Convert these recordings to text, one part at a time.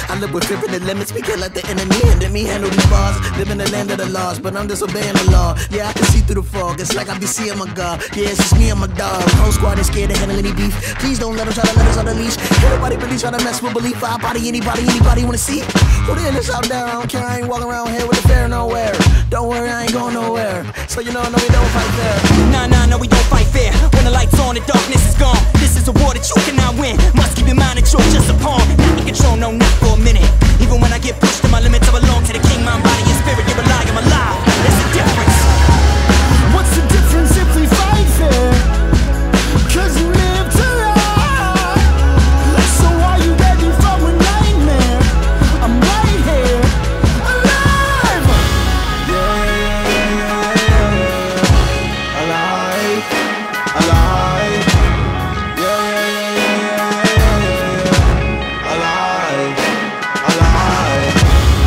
I live with the limits, we can't let the enemy hinder me. Handle these bars, live in the land of the laws, but I'm disobeying the law. Yeah, I can see through the fog, it's like I be seeing my God. Yeah, it's just me and my dog. Whole squad is scared to handle any beef. Please don't let them try to let us on the leash. Everybody really try to mess with belief. I body anybody wanna see? Who the this out there? I don't care, I ain't walking around here with a fair nowhere. Don't worry, I ain't going nowhere. So you know, no, we don't fight fair. Nah, no, we don't fight fair. When the light's on, the darkness is gone. This is a war that you cannot win. Must keep in mind that you're just a pawn. Not in control, no, not for a minute. Even when I get pushed to my limits, I belong to the king, mind, body, and spirit. You're a lie, I'm alive. There's a difference. What's the difference if we fight fair? 'Cause you live to lie. So are you ready for a nightmare? I'm right here, alive. Yeah, alive, alive. Yeah, alive, alive.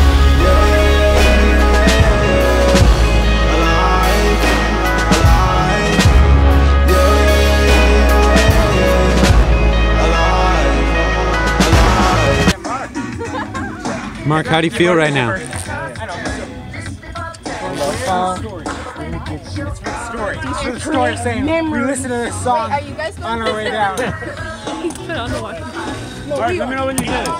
Mark, how do you feel right now? It's for the story saying we listen to this song on our way down. Alright, let me know when you get it.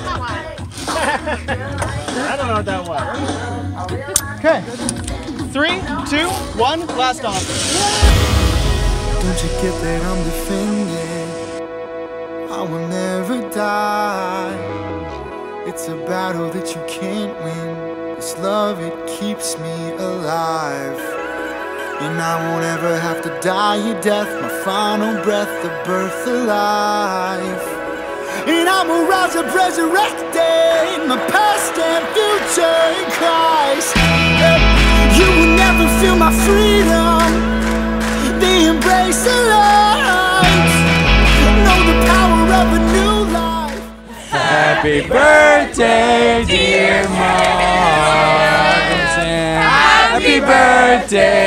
I don't know what that was. Okay. 3, 2, 1, blast off. Don't you get that I'm defended? I will never die. It's a battle that you can't win. This love, it keeps me alive. And I won't ever have to die a death, my final breath, the birth of life. And I will rise up resurrected, my past and future in Christ. You will never feel my freedom, the embrace of light. Know the power of a new life. Happy birthday, dear Mark. Happy birthday